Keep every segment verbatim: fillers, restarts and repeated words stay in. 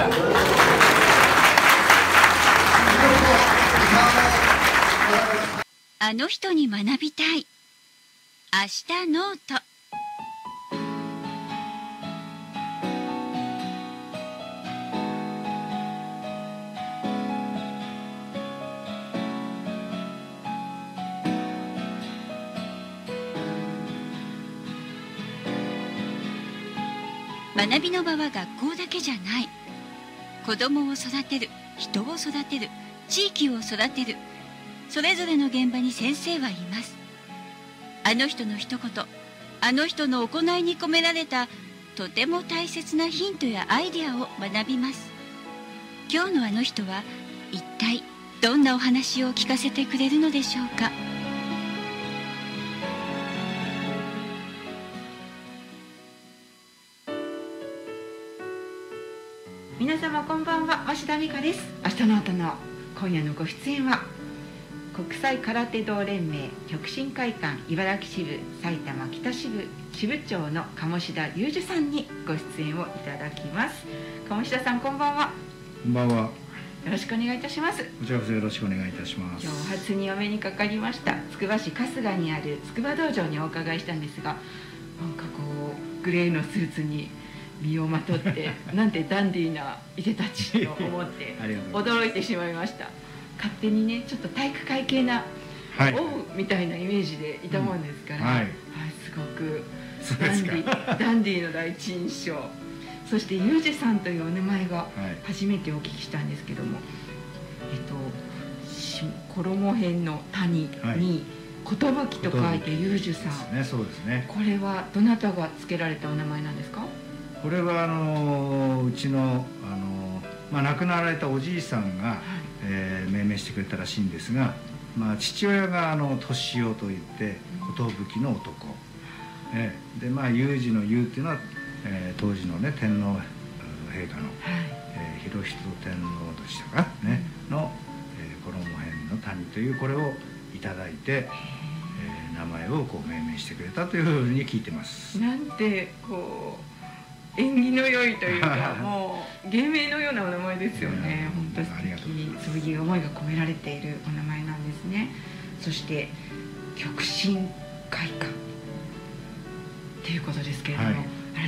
あの人に学びたい。明日ノート。学びの場は学校だけじゃない。子供を育てる、人を育てる、地域を育てる。それぞれの現場に先生はいます。あの人の一言、あの人の行いに込められたとても大切なヒントやアイデアを学びます。今日のあの人は一体どんなお話を聞かせてくれるのでしょうか。 皆様こんばんは、鷲田美香です。明日ノートの今夜のご出演は国際空手道連盟極真会館茨城支部埼玉北支部支部長の鴨志田雄二さんにご出演をいただきます。鴨志田さん、こんばんは。 こんばんは。 よろしくお願いいたします。 こちらこそよろしくお願いいたします。 今日初にお目にかかりましたつくば市春日にある筑波道場にお伺いしたんですが、なんかこうグレーのスーツに身をまとってなんてダンディーないでたちと思って驚いてしまいました。勝手にね、ちょっと体育会系な、はい、王みたいなイメージでいたもんですから、うん、はいはい、すごくダンディーダンディーの第一印象。そしてユージさんというお名前が初めてお聞きしたんですけども、はい、えっと衣辺の谷に寿と書いてユージさん、 ね、そうですね。 これはどなたが付けられたお名前なんですか？ これはあのうちのあの、まあ、亡くなられたおじいさんが、はい、えー、命名してくれたらしいんですが、まあ、父親があの年男といって寿の男、えー、でまあ有事の有っていうのは、えー、当時のね天皇陛下の、はい、えー、裕仁天皇でしたかね、うん、の、えー、衣辺の谷というこれをいただいて、えー、名前をこう命名してくれたというふうに聞いてます。 なんてこう縁起の良いというかもう芸名のようなお名前ですよね。本当素敵にそういう思いが込められているお名前なんですね。そして極真会館っていうことですけれども、はい、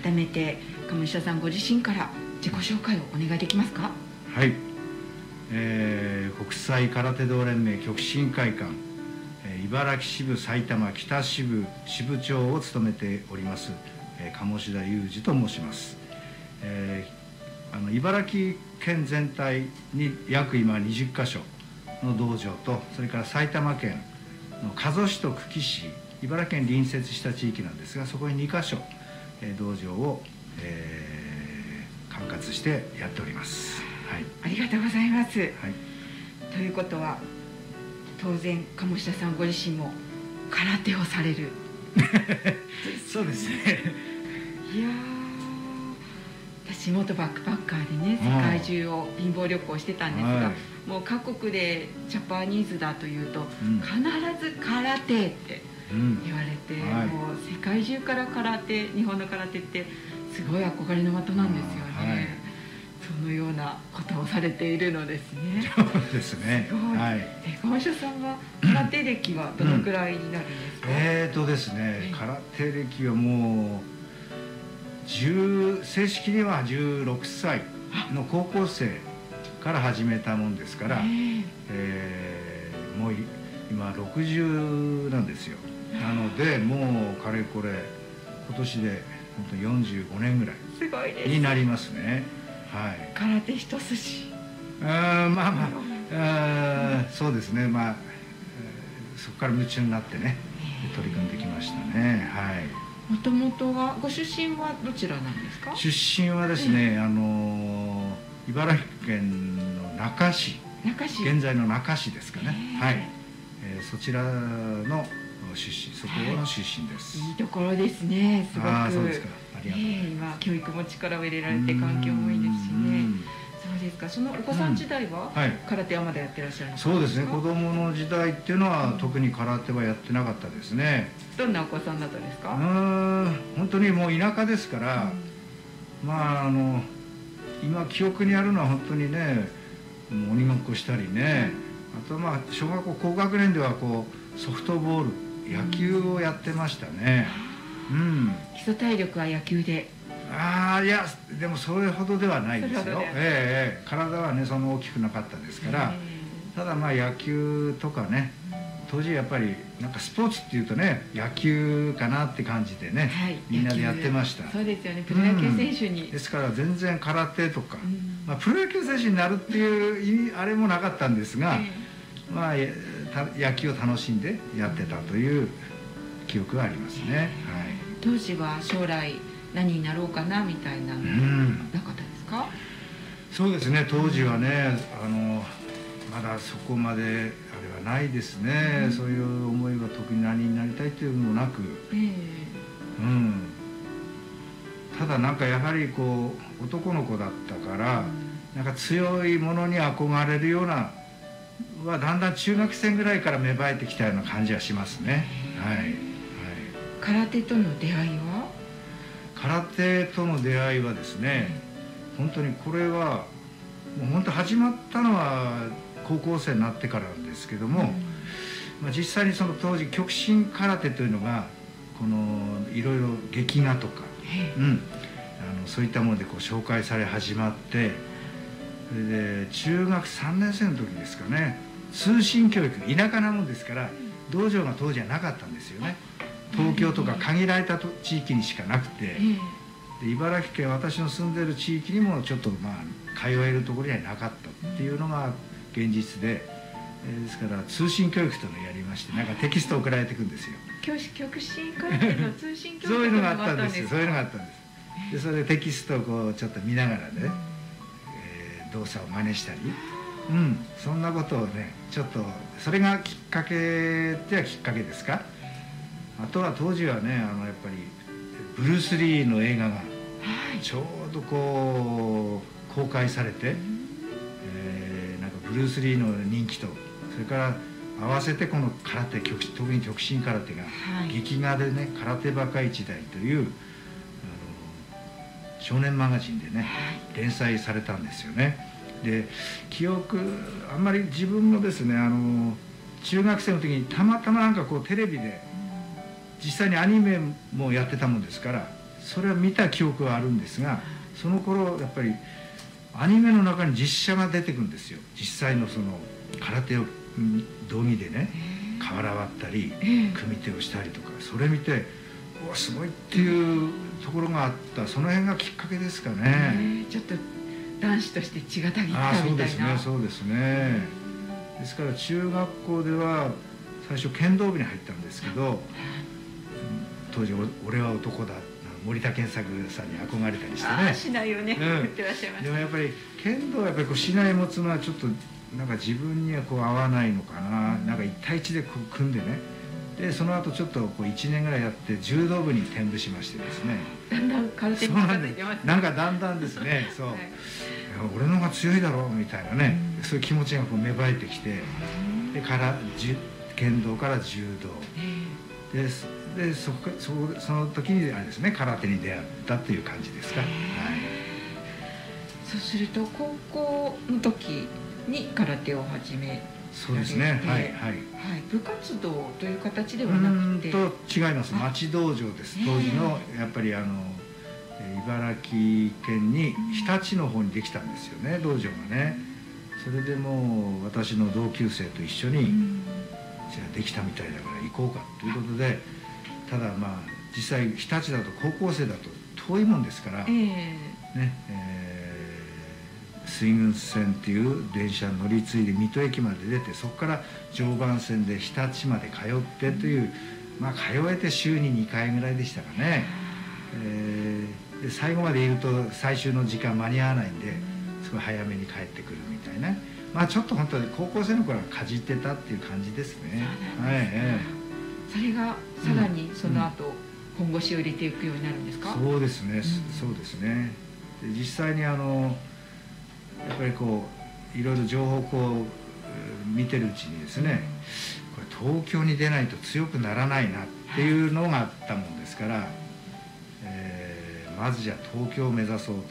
改めて鴨志田さんご自身から自己紹介をお願いできますか？ はい、えー、国際空手道連盟極真会館、えー、茨城支部埼玉北支部支部長を務めております鴨志田雄二と申します。えー、あの茨城県全体に約今にじゅっかしょの道場と、それから埼玉県の加須市と久喜市、茨城県隣接した地域なんですが、そこににかしょ、えー、道場を、えー、管轄してやっております。はい、 ありがとうございます。はい、ということは当然鴨志田さんご自身も空手をされるそうですね。 いやー、私元バックパッカーでね世界中を貧乏旅行してたんですが、はい、もう各国でジャパニーズだというと、うん、必ず空手って言われて、うん、はい、もう世界中から空手、日本の空手ってすごい憧れの的なんですよね。はい、そのようなことをされているのですね。 そうですね。 はい。鴨志田さんは空手歴はどのくらいになるんですか？うん、 えーとですね、空手歴はもう正式にはじゅうろくさいの高校生から始めたもんですから、えー、もう今ろくじゅうなんですよ。なのでもうかれこれ今年で本当によんじゅうごねんぐらいになりますね。はい、 空手一筋。 あまあまああそうですね、まあそこから夢中になってね取り組んできましたね。はい。 もともとはご出身はどちらなんですか？ 出身はですね、えー、あの茨城県の那珂市、現在の那珂市ですかね。えー、はい、えー、そちらの出身、そこの出身です。 はい、いいところですね。すごく。 あ、そうですか。ありがとうございます。 えー、今教育も力を入れられて環境もいいですしね。そうですか。そのお子さん時代は、うん、はい、空手はまだやってらっしゃるんですか？ そうですね。子供の時代っていうのは、うん、特に空手はやってなかったですね。 どんなお子さんだったんですか？ うん、本当にもう田舎ですから、うん、まああの今記憶にあるのは本当にね、もう鬼ごっこしたりね、あとはまあ小学校高学年ではこうソフトボール、野球をやってましたね。うん、 基礎体力は野球で。 ああ、いやでもそれほどではないですよ。 それほどではないええええ、体はねそんな大きくなかったですから、ただまあ野球とかね、当時やっぱりなんかスポーツっていうとね野球かなって感じでね、 はい、 みんなでやってました。 そうですよね、プロ野球選手に、 うん、ですから全然空手とか、 うん、 まあ、プロ野球選手になるっていう意味あれもなかったんですが、 ええまあ野球を楽しんでやってたという記憶がありますね。はい、 当時は将来何になろうかなみたいな、うん、なかったですか？ そうですね、当時はね、あのまだそこまであれはないですね、うん、そういう思いは特に何になりたいというのもなく、えーうん、ただなんかやはりこう男の子だったから、うん、なんか強いものに憧れるようなはだんだん中学生ぐらいから芽生えてきたような感じはしますね。はい、はい、 空手との出会いは？ 空手との出会いはですね、本当にこれはもう本当始まったのは高校生になってからなんですけども、うん、まあ、実際にその当時極真空手というのがこのいろいろ劇画とか、うん、あのそういったものでこう紹介され始まって、それで中学さんねん生の時ですかね、通信教育、田舎なもんですから道場が当時はなかったんですよね。東京とか限られた地域にしかなくて、で茨城県、私の住んでる地域にもちょっとまあ通えるところにはなかったっていうのが現実で、えー、ですから通信教育というのをやりまして、なんかテキスト送られてくるんですよ。 教師極真空手の通信教育そういうのがあったんですよ。そういうのがあったんです。でそれでテキストをこうちょっと見ながらね、えー、動作を真似したり、うん、そんなことをね、ちょっとそれがきっかけってはきっかけですか。あとは当時はね、あのやっぱりブルース・リーの映画がちょうどこう公開されて、えー、なんかブルース・リーの人気と、それから合わせてこの空手、特に極真空手が劇画でね、空手バカ一代というあの少年マガジンでね連載されたんですよね。で記憶あんまり自分のですね、あの中学生の時にたまたまなんかこうテレビで実際にアニメもやってたもんですから、それは見た記憶はあるんですが、その頃やっぱりアニメの中に実写が出てくるんですよ。実際のその空手を道着でね瓦割ったり組手をしたりとか、それ見てうわすごいっていうところがあった。その辺がきっかけですかね。 ちょっと男子として血がたぎったみたいな。 あ、そうですね、そうですね。ですから中学校では最初剣道部に入ったんですけど、当時「俺は男だ」森田健作さんに憧れたりしてね。 しないよね、言ってらっしゃいました。 でもやっぱり剣道はやっぱりこう竹刀持つのはちょっとなんか自分にはこう合わないのかな、なんか一対一でこう組んでね、でその後ちょっとこういちねんぐらいやって柔道部に転部しましてですね、 だんだん空手に近づいてますね。 なんかだんだんですね、そう、はい、俺の方が強いだろうみたいなね、うん、そういう気持ちがこう芽生えてきて、でから剣道から柔道、えー、でで そ, そ, その時にあれですね、空手に出会ったという感じですか。はい、 そうすると高校の時に空手を始め、 そうですね、はいはい、はい、 部活動という形ではなくて、 と違います、町道場です。当時のやっぱりあの茨城県に日立の方にできたんですよね、道場がね。それでもう私の同級生と一緒に、じゃあできたみたいだから行こうかということで、ただまあ実際日立だと高校生だと遠いもんですから、えーねえー、水郡線っていう電車に乗り継いで水戸駅まで出て、そこから常磐線で日立まで通ってという、まあ通えて週ににかいぐらいでしたかね。えー、で最後までいると最終の時間間に合わないんで、すごい早めに帰ってくるみたいな、まあちょっと本当に高校生の頃はかじってたっていう感じですね。はい、えーそれがさらにその後、うん、本腰を入れていくようになるんですか？ そうですね、うん、そうですね。で実際にあのやっぱりこういろいろ情報をこう見てるうちにですね、これ東京に出ないと強くならないなっていうのがあったもんですから、えー、まずじゃあ東京を目指そうということで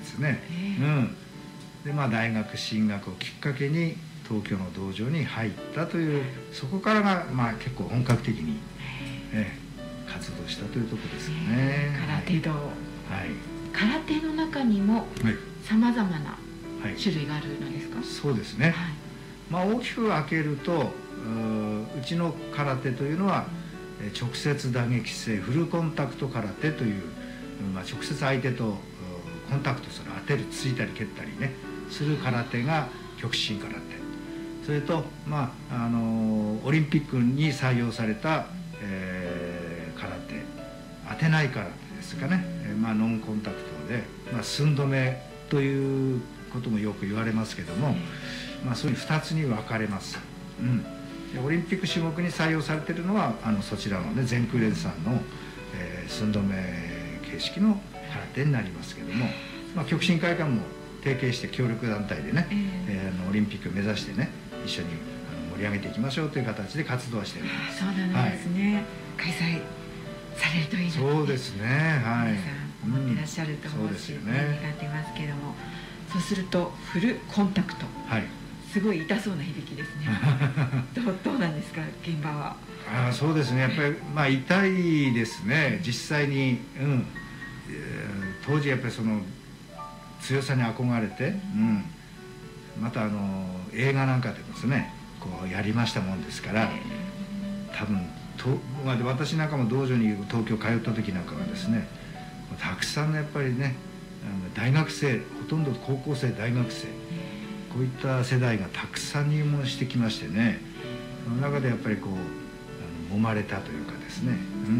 ですね。うん、でまあ大学進学をきっかけに東京の道場に入ったという、そこからがまあ結構本格的に、えー、活動したというところですよね。 空手道、はい、空手の中にもさまざまな種類があるのですか？ はい、そうですね、はい、まあ、大きく分けると う, うちの空手というのは、うん、直接打撃性フルコンタクト空手という、まあ、直接相手とコンタクトする、当てる、ついたり蹴ったりねする空手が極真空手、それと、まあ、あのオリンピックに採用された、えー、空手、当てない空手ですかね、えーまあ、ノンコンタクトで、まあ、寸止めということもよく言われますけども、まあ、そういうふたつに分かれます、うん、でオリンピック種目に採用されているのはあのそちらのね全空連さんの、えー、寸止め形式の空手になりますけども、まあ、極真会館も提携して協力団体でね、えー、えー、あのオリンピックを目指してね一緒にあの盛り上げていきましょうという形で活動はしています。 そうなんですね、はい、開催されるといいなと、ね、 そうですね、はい、 皆さん思ってらっしゃると思うし、うん、そうですよね、願ってますけども、そうするとフルコンタクト、はい、すごい痛そうな響きですねどう、どうなんですか現場は？ あ、そうですね、やっぱり、まあ、痛いですね実際に、うん、えー、当時やっぱりその強さに憧れて、うん、またあの映画なんかでですねこうやりましたもんですから、多分と、まあ、私なんかも道場に東京通った時なんかはですねたくさんのやっぱりね大学生、ほとんど高校生、大学生、こういった世代がたくさん入門してきましてね、その中でやっぱりこうあの揉まれたというかですね、うん、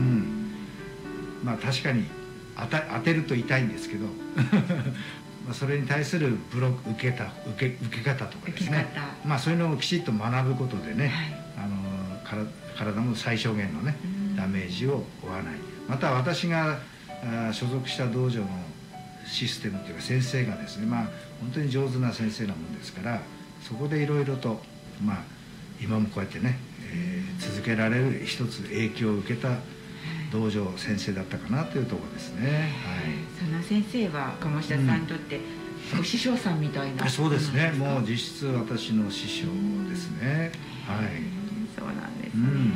まあ確かに当た当てると痛いんですけどまあそれに対するブロック受けた受け受け方とかですね、まあそういうのをきちっと学ぶことでね、はい、あのから体も最小限のねダメージを負わない、また私があ所属した道場のシステムというか先生がですね、まあ本当に上手な先生なもんですから、そこでいろいろとまあ今もこうやってね、えー、続けられる一つ影響を受けた道場先生だったかなというところですね、はい、 その先生は鴨志田さんにとってご師匠さんみたいな、 うん、そうですね、もう実質私の師匠ですね、はい、 そうなんですね、うん、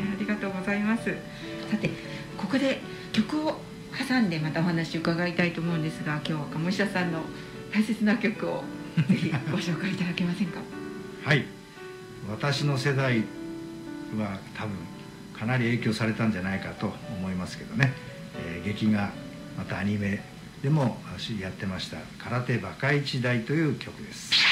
ありがとうございます。さてここで曲を挟んでまたお話を伺いたいと思うんですが、今日は鴨志田さんの大切な曲をぜひご紹介いただけませんか？ はい、私の世代は多分かなり影響されたんじゃないかと思いますけどね、えー、劇画またアニメでもやってました「空手バカ一代」という曲です。